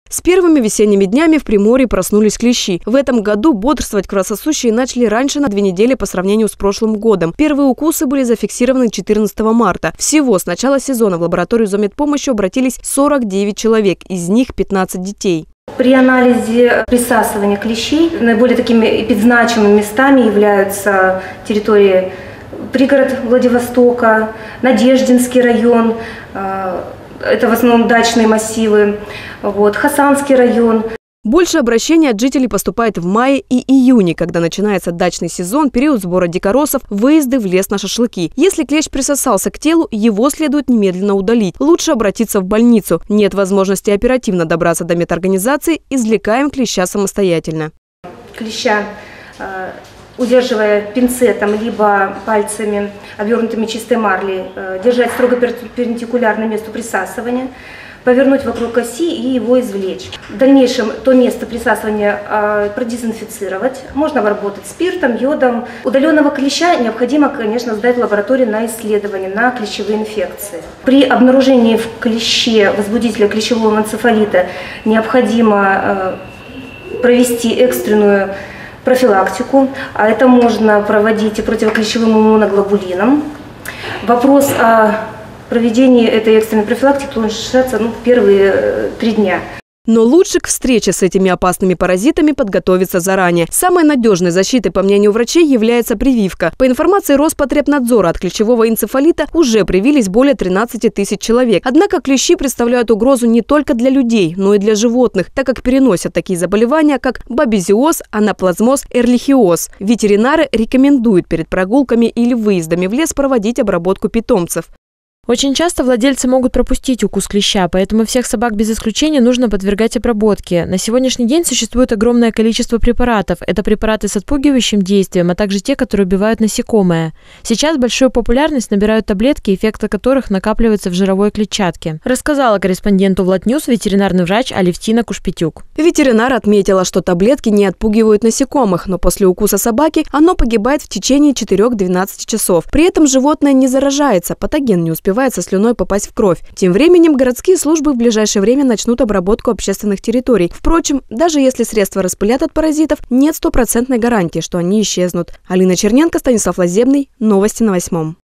С первыми весенними днями в Приморье проснулись клещи. В этом году бодрствовать кровососущие начали раньше на 2 недели по сравнению с прошлым годом. Первые укусы были зафиксированы 14 марта. Всего с начала сезона в лабораторию зоомедпомощи обратились 49 человек, из них 15 детей. При анализе присасывания клещей наиболее такими эпидзначимыми местами являются территории пригород Владивостока, Надеждинский район, это в основном дачные массивы, Хасанский район. Больше обращений от жителей поступает в мае и июне, когда начинается дачный сезон, период сбора дикоросов, выезды в лес на шашлыки. Если клещ присосался к телу, его следует немедленно удалить. Лучше обратиться в больницу. Нет возможности оперативно добраться до медорганизации, извлекаем клеща самостоятельно. Клеща, удерживая пинцетом либо пальцами, обернутыми чистой марлей, держать строго перпендикулярно месту присасывания, повернуть вокруг оси и его извлечь. В дальнейшем то место присасывания продезинфицировать. Можно обработать спиртом, йодом. Удаленного клеща необходимо, конечно, сдать в лабораторию на исследование на клещевые инфекции. При обнаружении в клеще возбудителя клещевого энцефалита необходимо провести экстренную профилактику, а это можно проводить и противоклещевым иммуноглобулином. Вопрос о проведении этой экстренной профилактики должен решаться в первые 3 дня. Но лучше к встрече с этими опасными паразитами подготовиться заранее. Самой надежной защитой, по мнению врачей, является прививка. По информации Роспотребнадзора, от клещевого энцефалита уже привились более 13 тысяч человек. Однако клещи представляют угрозу не только для людей, но и для животных, так как переносят такие заболевания, как бабезиоз, анаплазмоз, эрлихиоз. Ветеринары рекомендуют перед прогулками или выездами в лес проводить обработку питомцев. Очень часто владельцы могут пропустить укус клеща, поэтому всех собак без исключения нужно подвергать обработке. На сегодняшний день существует огромное количество препаратов. Это препараты с отпугивающим действием, а также те, которые убивают насекомые. Сейчас большую популярность набирают таблетки, эффекты которых накапливаются в жировой клетчатке, рассказала корреспонденту Владньюз ветеринарный врач Алевтина Кушпитюк. Ветеринар отметила, что таблетки не отпугивают насекомых, но после укуса собаки оно погибает в течение 4-12 часов. При этом животное не заражается, патоген не успевает со слюной попасть в кровь. Тем временем городские службы в ближайшее время начнут обработку общественных территорий. Впрочем, даже если средства распылят от паразитов, нет стопроцентной гарантии, что они исчезнут. Алина Черненко, Станислав Лазебный. Новости на 8.